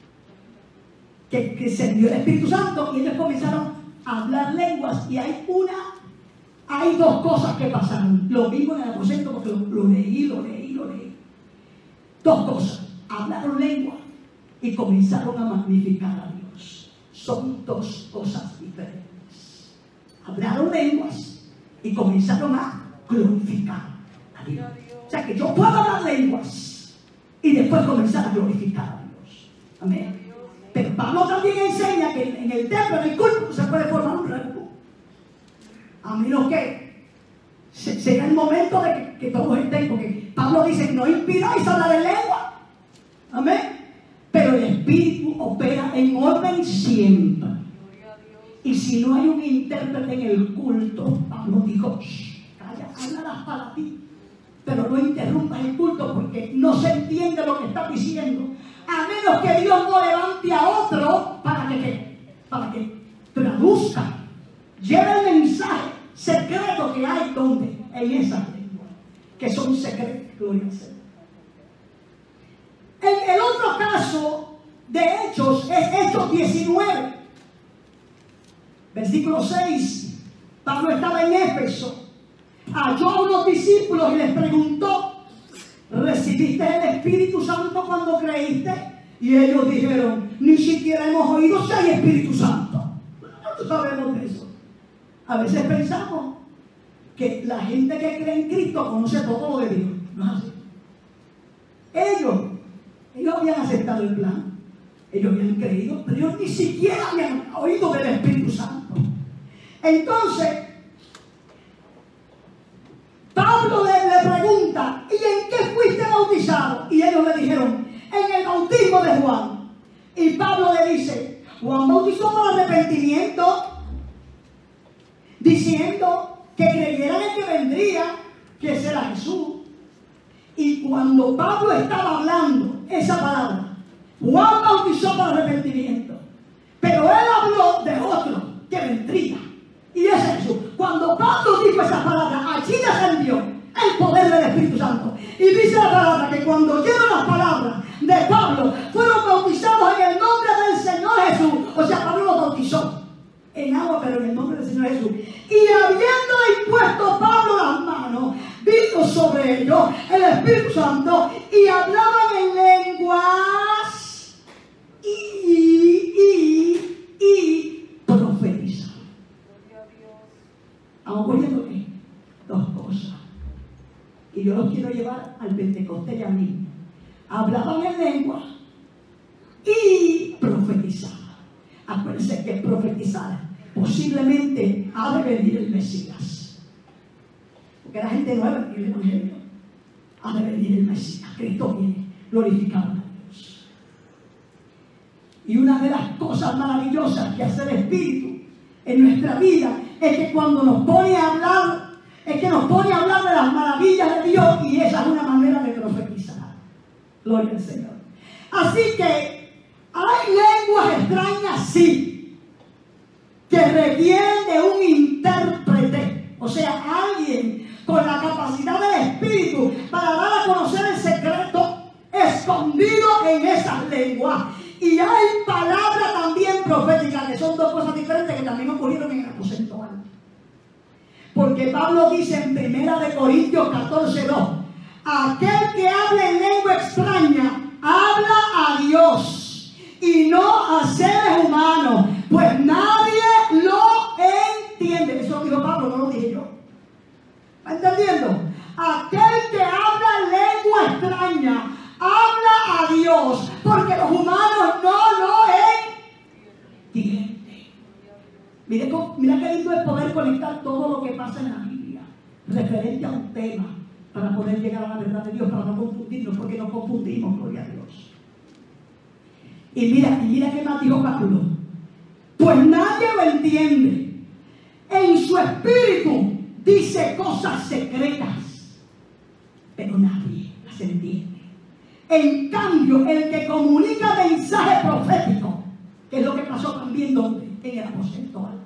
Que, que se dio el Espíritu Santo y ellos comenzaron a hablar lenguas. Y hay una, hay dos cosas que pasaron. Lo mismo en el aposento porque lo, lo leí, lo leí, lo leí. Dos cosas. Hablaron lengua y comenzaron a magnificar a Dios. Son dos cosas diferentes. Hablaron lenguas y comenzaron a glorificar a Dios. O sea que yo puedo hablar lenguas y después comenzar a glorificar a Dios. Amén. Pero Pablo también enseña que en el templo, en el culto, se puede formar un revuelo. A menos que sea el momento de que, que todos estén, porque Pablo dice, no impidáis hablar en lengua. Amén. Pero el Espíritu opera en orden siempre. Y si no hay un intérprete en el culto, Pablo dijo, calla, hablarás para ti. Pero no interrumpas el culto porque no se entiende lo que estás diciendo. A menos que Dios no levante a otro para que, para que traduzca, lleve el mensaje secreto que hay donde, en esa lengua, que son secretos, gloria al Señor. El, el otro caso de Hechos es Hechos diecinueve, versículo seis. Pablo estaba en Éfeso. Halló a unos discípulos y les preguntó, ¿recibiste el Espíritu Santo cuando creíste? Y ellos dijeron, ni siquiera hemos oído si hay Espíritu Santo. No sabemos de eso. A veces pensamos que la gente que cree en Cristo conoce todo lo de Dios. No es así. Ellos, ellos habían aceptado el plan. Ellos habían creído, pero ellos ni siquiera habían oído del Espíritu Santo. Entonces, Pablo le, le pregunta, ¿y en qué fuiste bautizado? Y ellos le dijeron, en el bautismo de Juan. Y Pablo le dice, Juan bautizó por arrepentimiento, diciendo que creyeran en que vendría, que será Jesús. Y cuando Pablo estaba hablando esa palabra, Juan bautizó por arrepentimiento, pero él habló de otro que vendría, y ese es Jesús. Cuando Pablo dijo esa palabra, allí descendió el poder del Espíritu Santo. Y dice la palabra que cuando oyeron las palabras de Pablo, fueron bautizados en el nombre del Señor Jesús. O sea, Pablo los bautizó en agua, pero en el nombre del Señor Jesús. Y habiéndole impuesto Pablo las manos, vino sobre ellos el Espíritu Santo y hablaban en lenguas y, y, y profetizaban. ¿Estamos oyendo qué? Dos cosas. Y yo los quiero llevar al Pentecostés ya mismo. Hablaban en lengua y profetizaban. Acuérdense que profetizar posiblemente ha de venir el Mesías. Porque la gente nueva en el Evangelio. Ha de venir el Mesías. Cristo viene glorificado a Dios. Y una de las cosas maravillosas que hace el Espíritu en nuestra vida es que cuando nos pone a hablar, es que nos pone a hablar de las maravillas de Dios, y esa es una manera de profetizar. Gloria al Señor. Así que hay lenguas extrañas, sí, que requieren de un intérprete, o sea, alguien con la capacidad del Espíritu para dar a conocer el secreto escondido en esas lenguas. Y hay palabras también proféticas, que son dos cosas diferentes que también ocurrieron en el aposento alto. Porque Pablo dice en primera de Corintios catorce dos, aquel que habla en lengua extraña habla a Dios y no a seres humanos, pues nadie lo entiende. Eso lo dijo Pablo, no lo dije yo. ¿Está entendiendo? Aquel que habla en lengua extraña habla a Dios, porque los humanos no lo entienden. Mira, mira qué lindo es poder conectar todo lo que pasa en la Biblia referente a un tema para poder llegar a la verdad de Dios, para no confundirnos, porque nos confundimos, gloria a Dios. Y mira, y mira qué más dijo Pablo. Pues nadie lo entiende. En su espíritu dice cosas secretas, pero nadie las entiende. En cambio, el que comunica mensaje profético, que es lo que pasó también donde en el aposento alto,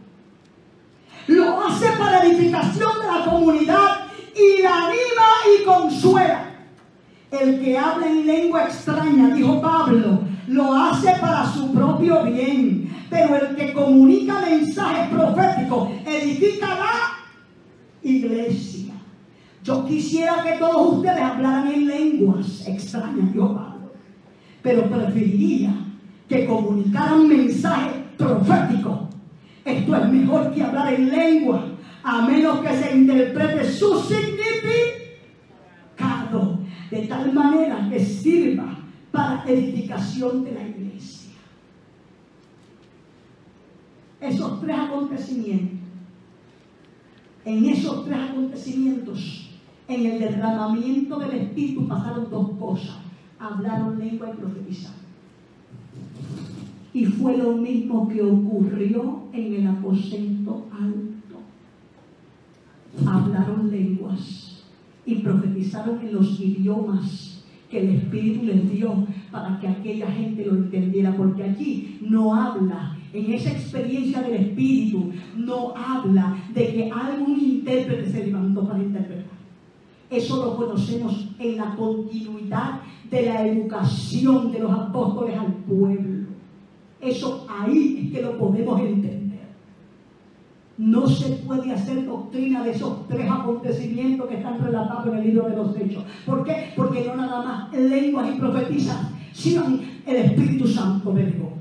lo hace para edificación de la comunidad y la anima y consuela. El que habla en lengua extraña, dijo Pablo, lo hace para su propio bien, pero el que comunica mensajes proféticos edifica la iglesia. Yo quisiera que todos ustedes hablaran en lenguas extrañas, dijo Pablo, pero preferiría que comunicaran mensajes proféticos. Esto es mejor que hablar en lengua, a menos que se interprete su significado, de tal manera que sirva para edificación de la iglesia. Esos tres acontecimientos, en esos tres acontecimientos, en el derramamiento del Espíritu pasaron dos cosas: hablaron lengua y profetizaron. Y fue lo mismo que ocurrió en el aposento alto. Hablaron lenguas y profetizaron en los idiomas que el Espíritu les dio para que aquella gente lo entendiera, porque allí no habla, en esa experiencia del Espíritu, no habla de que algún intérprete se levantó para interpretar. Eso lo conocemos en la continuidad de la educación de los apóstoles al pueblo. Eso ahí es que lo podemos entender. No se puede hacer doctrina de esos tres acontecimientos que están relatados en el libro de los Hechos. ¿Por qué? Porque no nada más lenguas y profetizan, sino el Espíritu Santo le llegó.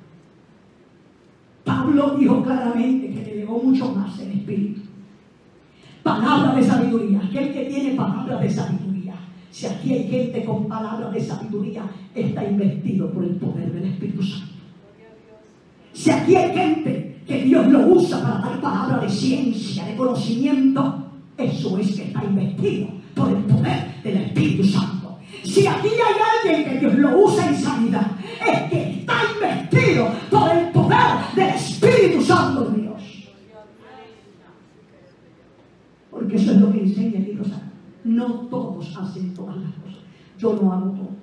Pablo dijo claramente que le llegó mucho más el Espíritu. Palabra de sabiduría. Aquel que tiene palabra de sabiduría. Si aquí hay gente con palabra de sabiduría, está investido por el poder del Espíritu Santo. Si aquí hay gente que Dios lo usa para dar palabra de ciencia, de conocimiento, eso es que está investido por el poder del Espíritu Santo. Si aquí hay alguien que Dios lo usa en sanidad, es que está investido por el poder del Espíritu Santo de Dios. Porque eso es lo que enseña el libro santo. No todos hacen todas las cosas. Yo no hago todo.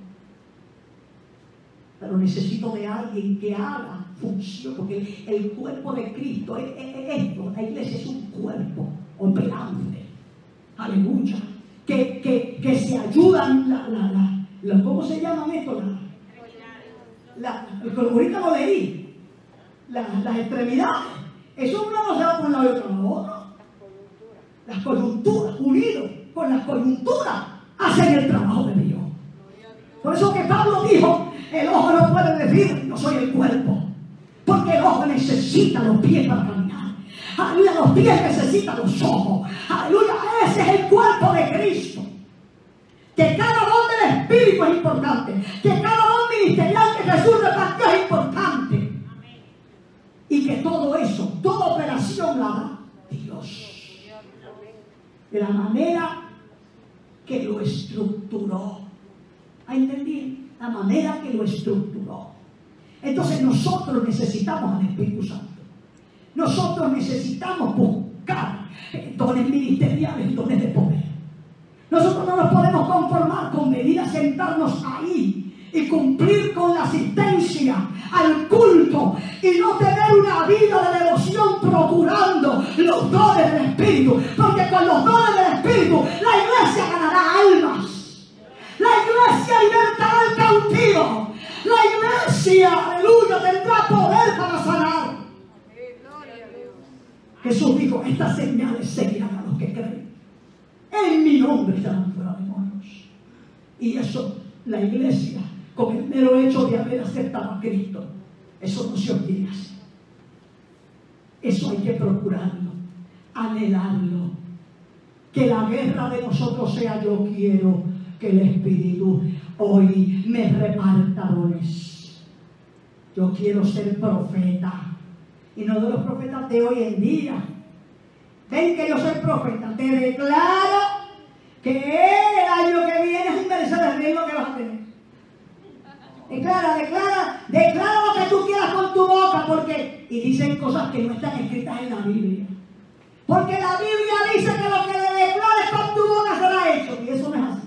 Pero necesito de alguien que haga función, porque el, el cuerpo de Cristo es, es, es esto. La iglesia es un cuerpo operante. Aleluya. Que, que, que se ayudan, la, la, la, la, ¿cómo se llaman esto? La, la, ahorita lo leí. La, las extremidades. Eso una no se va por un lado y otro por otro. Las coyunturas, unidos con las coyunturas, hacen el trabajo de Dios. Por eso que Pablo dijo, el ojo no puede decir, no soy el cuerpo. Porque el ojo necesita los pies para caminar. Aleluya, los pies necesitan los ojos. Aleluya, ese es el cuerpo de Cristo. Que cada don del Espíritu es importante. Que cada don ministerial que Jesús repartió es importante. Y que todo eso, toda operación la da Dios. De la manera que lo estructuró. ¿Ha entendido? La manera que lo estructuró. Entonces nosotros necesitamos al Espíritu Santo. Nosotros necesitamos buscar dones ministeriales, dones de poder. Nosotros no nos podemos conformar con venir a sentarnos ahí y cumplir con la asistencia al culto y no tener una vida de devoción procurando los dones del Espíritu. Porque con los dones del Espíritu la iglesia ganará almas. La iglesia libertará al cautivo. La iglesia, aleluya, tendrá poder para sanar. Jesús dijo, estas señales seguirán a los que creen. En mi nombre echarán fuera demonios. Y eso, la iglesia, con el mero hecho de haber aceptado a Cristo, eso no se olvida. Eso hay que procurarlo, anhelarlo. Que la guerra de nosotros sea, yo quiero que el Espíritu hoy me reparta dones. Yo quiero ser profeta. Y no de los profetas de hoy en día. Ven que yo soy profeta. Te declaro que el año que viene es un Mercedes Benz lo que vas a tener. Declara, declara, declara lo que tú quieras con tu boca. Porque, y dicen cosas que no están escritas en la Biblia. Porque la Biblia dice que lo que le declares con tu boca será hecho. Y eso no es así.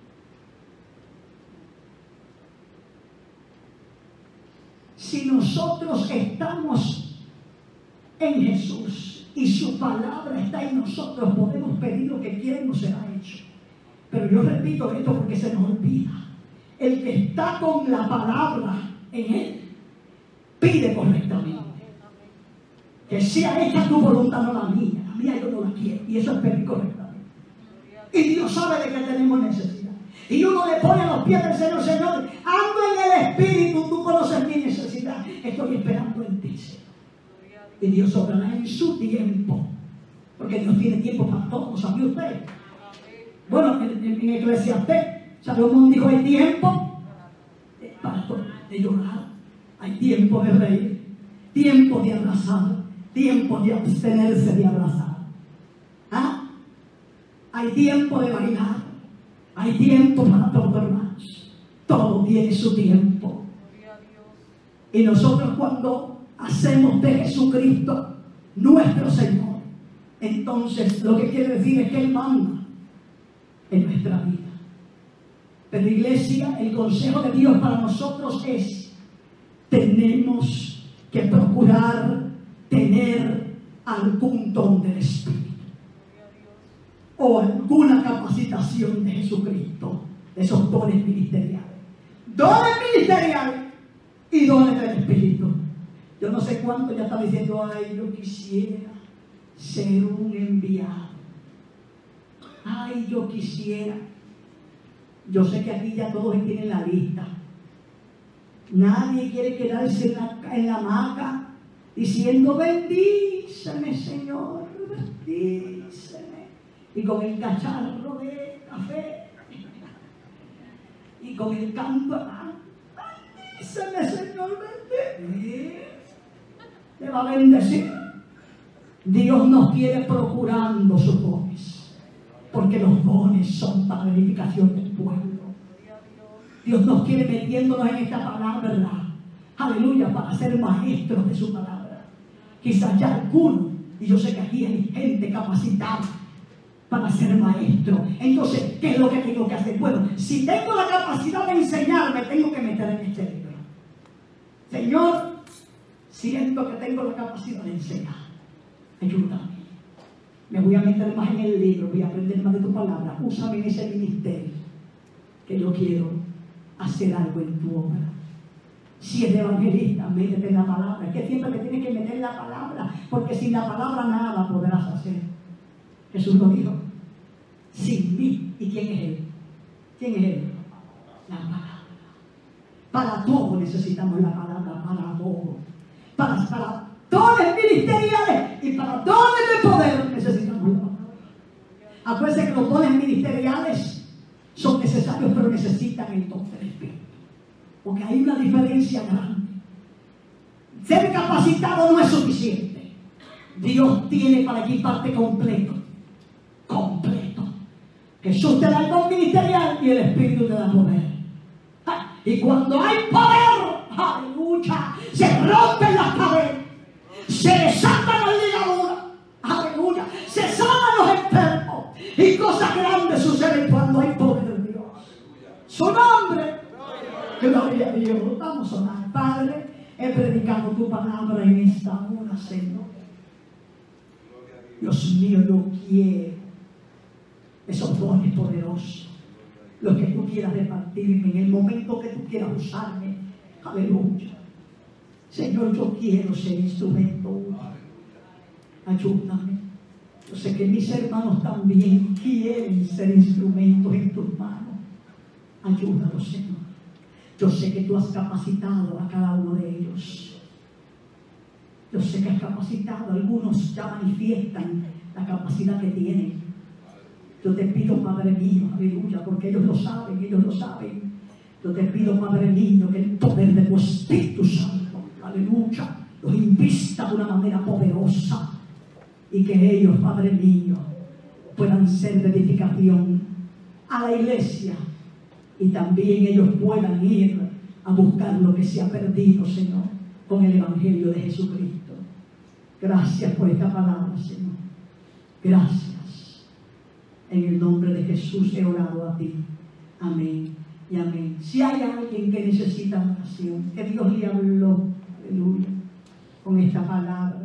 Si nosotros estamos en Jesús y su palabra está en nosotros, podemos pedir lo que quiera y nos será hecho. Pero yo repito esto porque se nos olvida. El que está con la palabra en él pide correctamente. Que sea hecha tu voluntad, no la mía. La mía yo no la quiero. Y eso es pedir correctamente. Y Dios sabe de que tenemos necesidad. Y uno le pone a los pies del Señor, Señor, ando en el Espíritu, tú conoces mi necesidad. Estoy esperando en ti, Señor. Y Dios obrará en su tiempo. Porque Dios tiene tiempo para todo, ¿sabía usted? Bueno, en, en, en Eclesiastés, Salomón dijo, hay tiempo para todo, de llorar, hay tiempo de reír, tiempo de abrazar, tiempo de abstenerse de abrazar. ¿Ah? Hay tiempo de bailar, hay tiempo para todo, hermanos. Todo tiene su tiempo. Y nosotros cuando hacemos de Jesucristo nuestro Señor, entonces lo que quiere decir es que Él manda en nuestra vida. Pero iglesia, el consejo de Dios para nosotros es: tenemos que procurar tener algún don del Espíritu o alguna capacitación de Jesucristo, de esos dones ministeriales. Dones ministeriales y dones del Espíritu. Yo no sé cuánto ya está diciendo, ay, yo quisiera ser un enviado. Ay, yo quisiera. Yo sé que aquí ya todos tienen la lista. Nadie quiere quedarse en la, en la hamaca diciendo, bendíceme, Señor, bendíceme. Y con el cacharro de café y con el canto, bendíceme, Señor, bendíceme. Le va a bendecir. Dios nos quiere procurando sus dones, porque los dones son para la edificación del pueblo. Dios nos quiere metiéndonos en esta palabra, aleluya, para ser maestros de su palabra. Quizás ya algunos, y yo sé que aquí hay gente capacitada para ser maestro. Entonces, ¿qué es lo que tengo que hacer? Bueno, si tengo la capacidad de enseñar, me tengo que meter en este libro. Señor, siento que tengo la capacidad de enseñar. Ayúdame. Me voy a meter más en el libro, voy a aprender más de tu palabra. Úsame en ese ministerio, que yo quiero hacer algo en tu obra. Si eres evangelista, métete en la palabra. Es que siempre te tienes que meter en la palabra, porque sin la palabra nada podrás hacer. Jesús lo dijo. Sin mí. ¿Y quién es Él? ¿Quién es Él? La palabra. Para todo necesitamos la palabra, para todo. Para, para dones ministeriales y para dones de poder necesitamos la palabra. Acuérdense que los dones ministeriales son necesarios, pero necesitan el don del Espíritu. Porque hay una diferencia grande. Ser capacitado no es suficiente. Dios tiene para allí parte completo. Completo. Jesús te da el don ministerial y el Espíritu te da poder. Y cuando hay poder, aleluya, se rompen las paredes, se desatan las ligaduras, aleluya, se sanan los enfermos y cosas grandes suceden cuando hay poder de Dios. Su nombre, gloria a Dios. Vamos a orar. Padre, he predicado tu palabra en esta hora, Señor. Dios mío, yo quiero esos dones poderosos, los que tú quieras repartirme en el momento que tú quieras usarme. Aleluya. Señor, yo quiero ser instrumento útil. Ayúdame. Yo sé que mis hermanos también quieren ser instrumentos en tus manos. Ayúdalos, Señor. Yo sé que tú has capacitado a cada uno de ellos. Yo sé que has capacitado. Algunos ya manifiestan la capacidad que tienen. Yo te pido, Padre mío, aleluya, porque ellos lo saben, ellos lo saben. Yo te pido, Padre mío, que el poder de tu Espíritu Santo, aleluya, los invista de una manera poderosa y que ellos, Padre mío, puedan ser de edificación a la iglesia y también ellos puedan ir a buscar lo que se ha perdido, Señor, con el Evangelio de Jesucristo. Gracias por esta palabra, Señor. Gracias. En el nombre de Jesús he orado a ti. Amén y amén. Si hay alguien que necesita oración, que Dios le habló, aleluya, con esta palabra,